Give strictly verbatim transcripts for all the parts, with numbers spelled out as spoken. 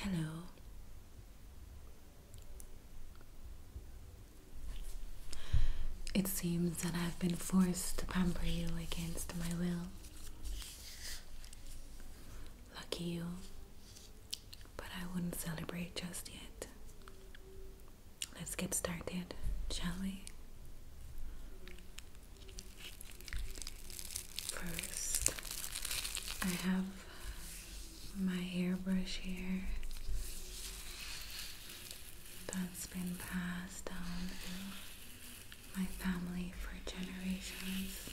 Hello. It seems that I've been forced to pamper you against my will. Lucky you, but I wouldn't celebrate just yet. Let's get started, shall we? First, I have my hairbrush here that's been passed down through my family for generations.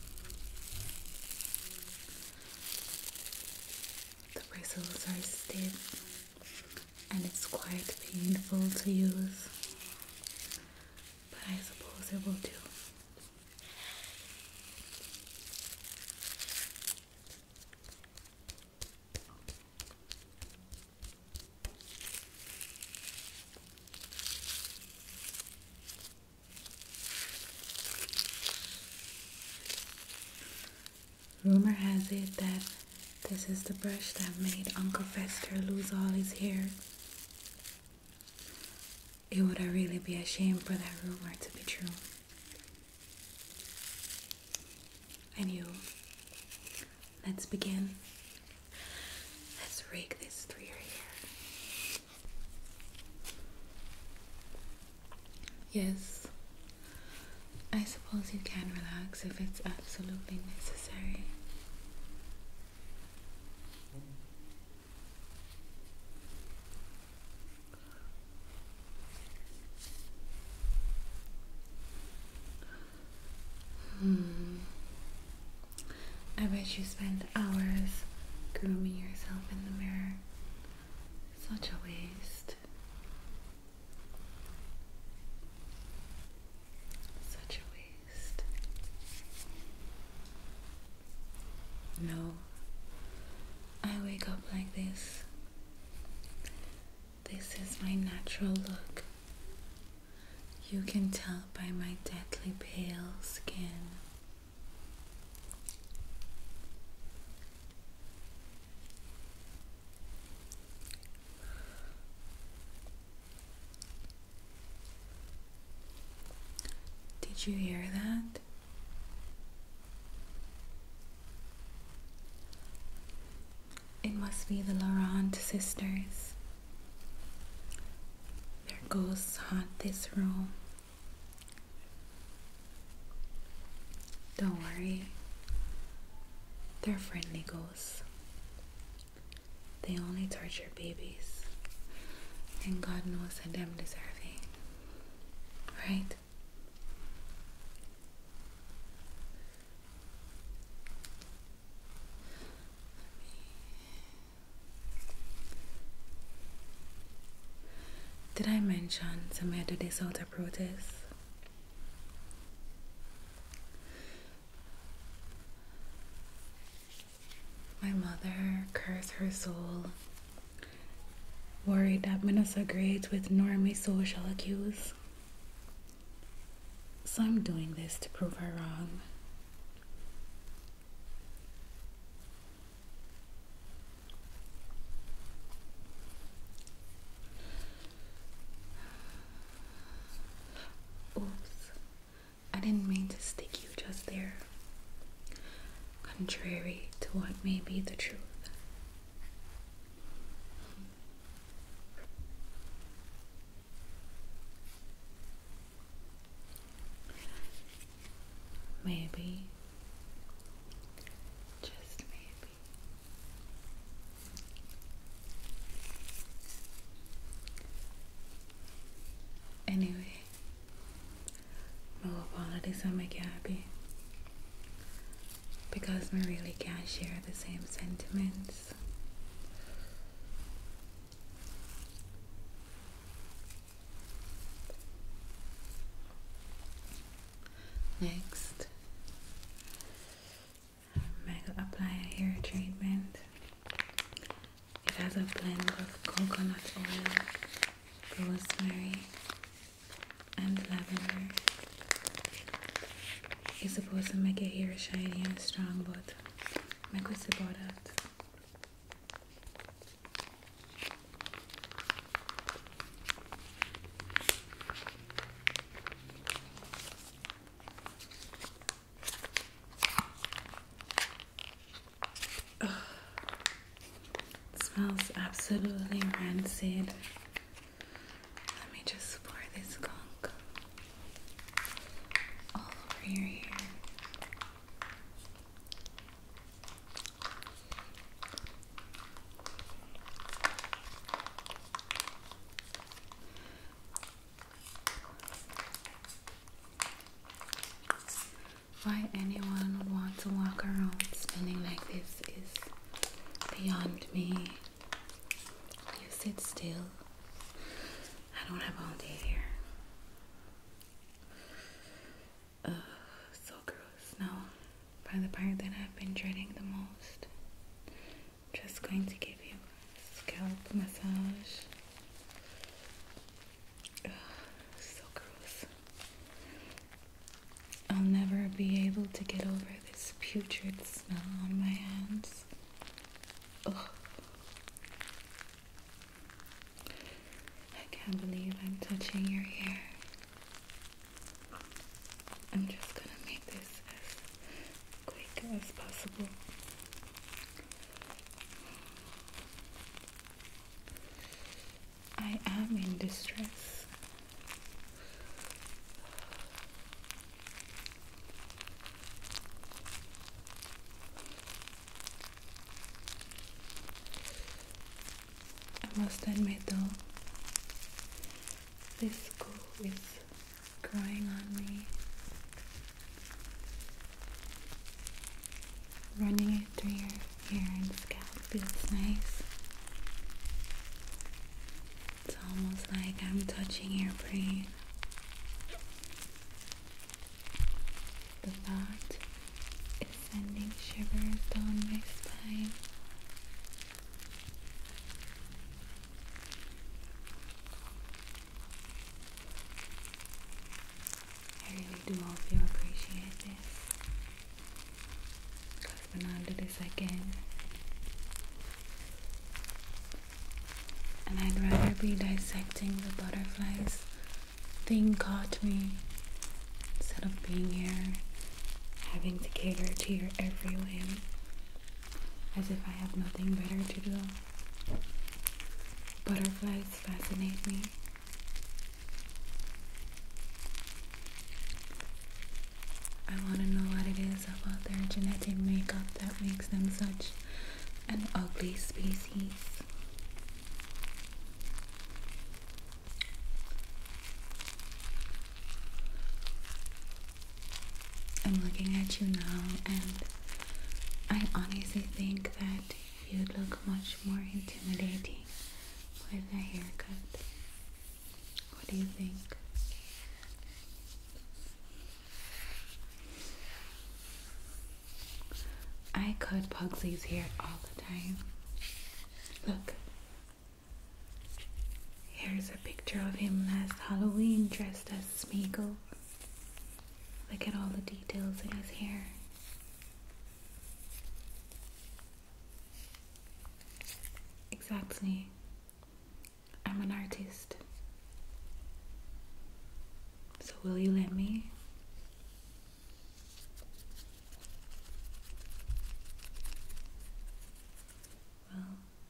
The bristles are stiff and it's quite painful to use, but I suppose it will do. Rumor has it that this is the brush that made Uncle Fester lose all his hair. It would really be a shame for that rumor to be true. And you, let's begin. Let's rake this through your hair. Yes, I suppose you can relax if it's absolutely necessary. Hmm. I bet you spend hours grooming yourself in the mirror. Such a waste. Such a waste. No. I wake up like this. This is my natural look. You can tell by my deathly pale skin. Did you hear that? It must be the Laurent sisters. Their ghosts haunt this room. Don't worry, they're friendly ghosts. They only torture babies, and God knows that them deserving, right? Did I mention some of this outer protest? My mother, curse her soul, worried that me not so great with normie social cues. So I'm doing this to prove her wrong. Oops, I didn't mean to stick you just there. Contrary to what may be the truth. Maybe, just maybe. Anyway, no apologies, I make you happy. Because we really can't share the same sentiments. Next, I'm going to apply a hair treatment. It has a blend of coconut oil, rosemary, and lavender. It's supposed to make your hair shiny and strong, but make us about that. smells absolutely rancid. Let me just pour this gunk all over your hair. Why anyone would want to walk around smelling like this is beyond me. You sit still. I don't have all day here. Ugh, so gross. Now, for the part that I've been dreading the most, I'm just going to give you a scalp massage. Ugh, so gross. I'll never be able to get over this putrid smell on my hands. Ugh. I can't believe I'm touching your hair. I'm just gonna make this as quick as possible. I am in distress. I must admit though, this glue is growing on me. Running it through your hair and scalp feels nice. It's almost like I'm touching your brain. The thought is sending shivers down my spine. I really do hope you appreciate this. Because when I do this again, and I'd rather be dissecting the butterflies thing caught me instead of being here having to cater to your every whim as if I have nothing better to do. Butterflies fascinate me. I want to know what it is about their genetic makeup that makes them such an ugly species. I'm looking at you now, and I honestly think that you'd look much more intimidating with a haircut. What do you think? I cut Pugsley's hair all the time. Look. Here's a picture of him last Halloween dressed as Smeagol. Look at all the details in his hair. Exactly. I'm an artist. So will you let me? Well,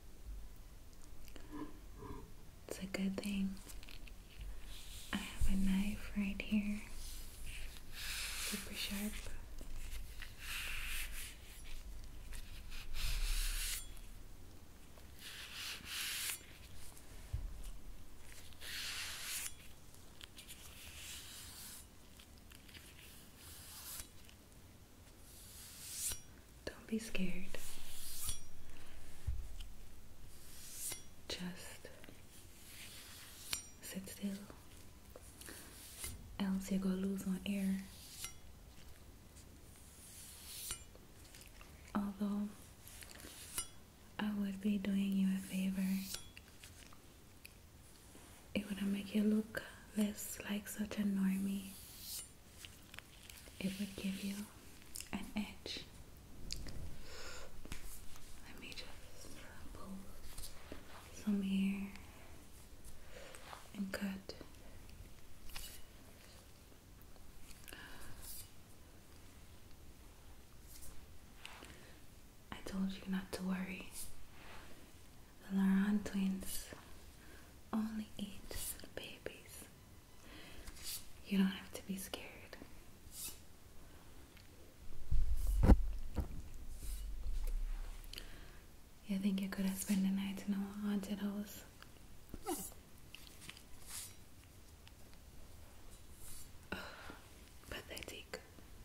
it's a good thing. I have a knife right here. Super sharp. Don't be scared. Just sit still, else you go lose on air. Although I would be doing you a favor, it would make you look less like such a normie. It would give you an edge. Let me just pull some hair and cut. I told you not to worry. You don't have to be scared. You think you could have spent the night in a haunted house? Ugh, pathetic.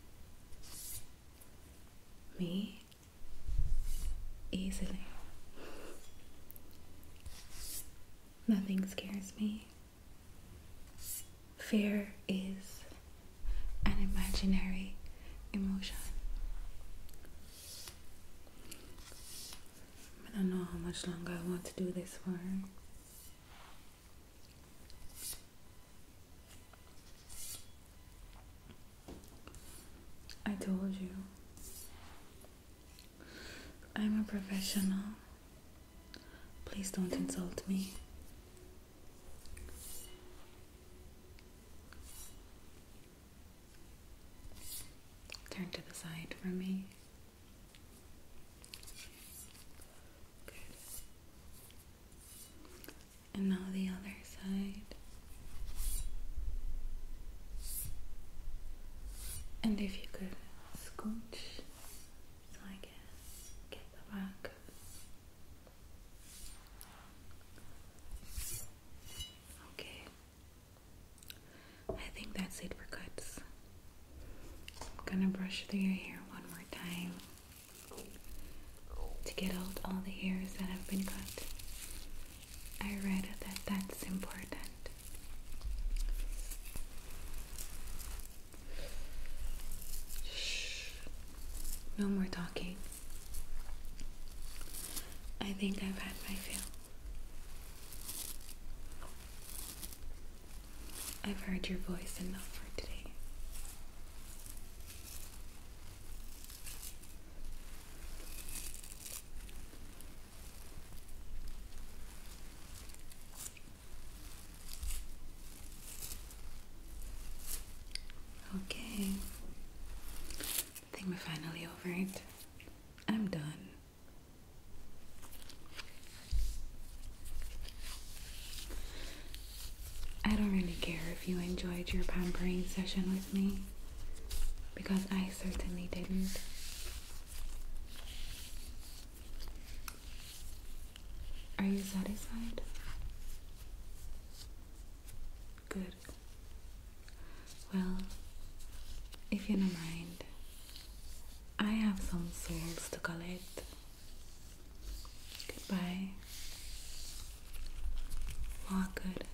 Me? Easily. Nothing scares me. Fear is an imaginary emotion. I don't know how much longer I want to do this for. I told you, I'm a professional. Please don't insult me. Turn to the side for me. Good. And now the other side. And if you could scooch so I can get the back. Okay. I think that's it for cuts. I'm gonna brush through your hair one more time to get out all the hairs that have been cut. I read that that's important. Shh. No more talking. I think I've had my fill. I've heard your voice enough for today. Okay, I think we're finally over it. I'm done. I don't really care if you enjoyed your pampering session with me, because I certainly didn't. Are you satisfied? Good. Well, if you don't mind, I have some souls to collect. Goodbye. Walk good.